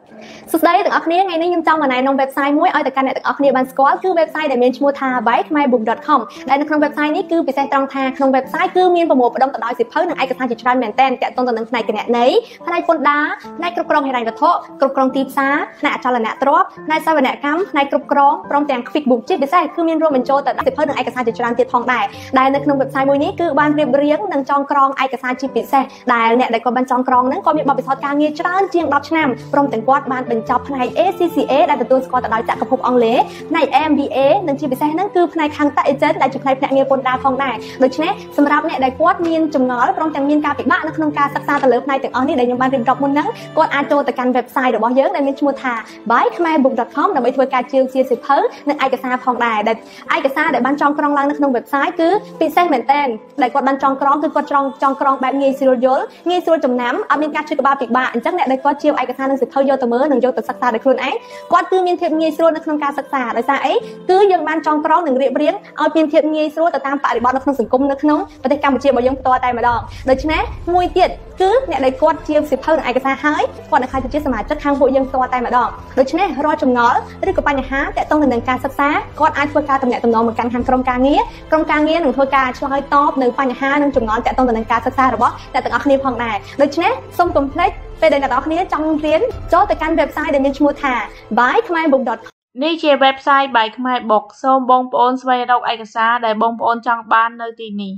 សួស្តីទាំងអស់គ្នាថ្ងៃនេះខ្ញុំចង់មកណែនាំ website មួយឲ្យតែកាន់អ្នកទាំងអស់គ្នាបានស្គាល់គឺ website ដែលមានឈ្មោះថា bykhmairbook.com ដែលនៅក្នុង website នេះគឺពិសេសត្រង់ថាក្នុង website គឺមានប្រមូលផ្ដុំទៅដោយសៀវភៅនិងឯកសារជាច្រើនមែនទែនទាក់ទងទៅនឹងផ្នែកគណនេយ្យផ្នែកពន្ធដារផ្នែកគ្រប់គ្រងហិរញ្ញវត្ថុគ្រប់គ្រងទីផ្សារផ្នែកអចលនទ្រព្យផ្នែកសវនកម្មផ្នែកគ្រប់គ្រងព្រមទាំង QuickBook ជាពិសេសគឺមានរួមបញ្ចូលទៅដល់សៀវភៅនិងឯកសារជាច្រើនទៀតផងដែរដែលនៅក្នុង website មួយនេះគឺបានរៀបរៀងនិងចងក្រងឯកសារជាពិសេសដែលអ្នកដែលគាត់បានចងក្រងហ្នឹងគាត់មានបទពិសោធន៍ការងារច្រើនជាង10ឆ្នាំព្រមទាំងគាត់បានបញ្ចប់ផ្នែក ACCA ដែលទទួលស្គាល់ទៅដោយចក្រភពអង់គ្លេសផ្នែក MBA និងជាពិសេសហ្នឹងគឺផ្នែកខាង Tax Agent ដែលជាផ្នែកភ្នាក់ងារពន្ធដារផងដែរដូច្នេះសម្រាប់អ្នកដែលគាត់មានចម្ងល់ព្រមទាំងមានការពិបាកនៅក្នុងការសិក្សាទៅលើផ្នែកទាំងអស់នេះដែលខ្ញុំបានរៀបរាប់មុនហ្នឹងគាត់អាចចូលទៅកាន់ website របស់យើងដែលមានឈ្មោះថា bykhmairbook.com ដើម្បីធ្វើការជឿជាសៀវភៅនិងឯកសារផងដែរដែលឯកសារដែលបានចងក្រងឡើងនៅក្នុង website គឺពិសេសមែនទែនដែលគាត់បានចងក្រងគឺគាត់ចងក្រងបែបងាយស្រួលយល់ងាយស្រួលចំណាំអត់មានការឈឺក្បាលពិបាកអញ្ចឹងអ្នកដែលគាត់ជាឯកសារនិងសៀវភៅយកទៅមើលនិងយកទៅសិក្សាដោយខ្លួនឯងគាត់គឺមានភាពងាយស្រួលនៅក្នុងការសិក្សាដោយសារអីគឺយើងបានចងក្រងនិងរៀបរៀងឲ្យមានភាពងាយស្រួលទៅតាមបរិបទនៅក្នុងសង្គមនៅក្នុងប្រទេសកម្ពុជារបស់យើងផ្ទាល់តែម្ដងដូច្នេះមួយទៀតគឺអ្នកដែលគាត់ជាសៀវភៅនិងឯកសារហើយគាត់នឹងខ្លាចជាសមាជិកខាងពួកយើងផ្ទាល់តែម្ដងដូច្នេះរាល់ចម្ងល់ឬក៏បញ្ហាទាក់ទងនឹងការសិក្សាគាត់អាចធ្វើការទំនាក់ទំនងមកកាន់ខាងក្រុមការងារនឹងធ្វើការឆ្លើយតបនៅបញ្ហានិងចម្ងល់ទាក់ទងទៅនឹងការសិក្សារបស់អ្នកទាំងអស់គ្នាផងដែរដូច្នេះសូមកុំភ្លេចពេលដែលអ្នកទាំងអស់គ្នាចង់រៀនចូលទៅកាន់ website ដែលមានឈ្មោះថា bykhmairbook.com នេះជា website By Khmer Book សូមបងប្អូនស្វែងរកឯកសារដែលបងប្អូនចង់បាននៅទីនេះ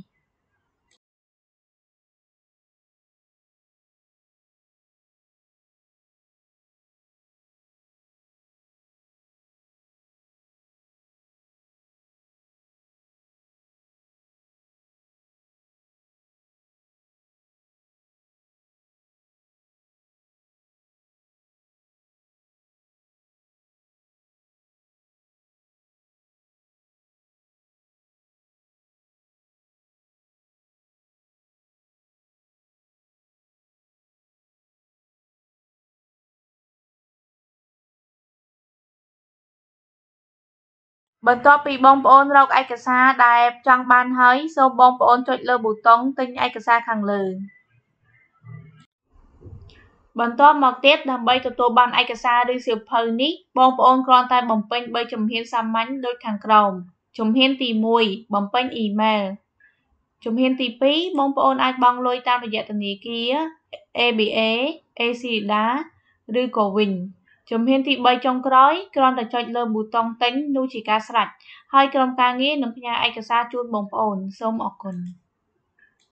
បន្ទាប់ពីបងប្អូនរកឯកសារដែលចង់បានហើយសូមបងប្អូនចុចលើប៊ូតុងទិញឯកសារខាងលើបន្ទាប់មកទៀតដើម្បីទទួលបានឯកសារឬសៀវភៅនេះបងប្អូនគ្រាន់តែបំពេញ3ជំហានសាមញ្ញដូចខាងក្រោមជំហានទី1បំពេញអ៊ីមែលជំហានទី2បងប្អូនអាចបង់លុយតាមរយៈធនាគារ ABA, ACDA ឬក៏វិញជំហានទី3ចុងក្រោយគ្រាន់តែចុចលើប៊ូតុងទិញនោះជាការស្រេចហើយក្រុមការងារនឹងផ្ញើឯកសារជូនបងប្អូនសូមអរគុណ